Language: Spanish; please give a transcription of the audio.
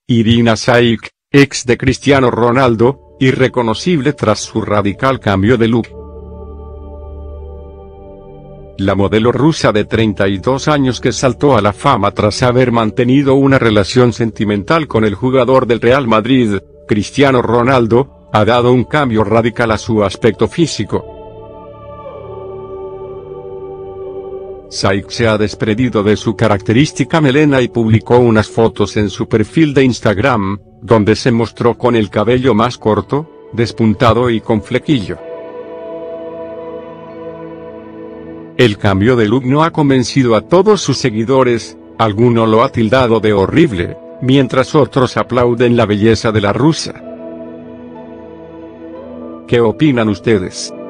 Irina Shayk, ex de Cristiano Ronaldo, irreconocible tras su radical cambio de look. La modelo rusa de 32 años que saltó a la fama tras haber mantenido una relación sentimental con el jugador del Real Madrid, Cristiano Ronaldo, ha dado un cambio radical a su aspecto físico. Shayk se ha desprendido de su característica melena y publicó unas fotos en su perfil de Instagram, donde se mostró con el cabello más corto, despuntado y con flequillo. El cambio de look no ha convencido a todos sus seguidores, alguno lo ha tildado de horrible, mientras otros aplauden la belleza de la rusa. ¿Qué opinan ustedes?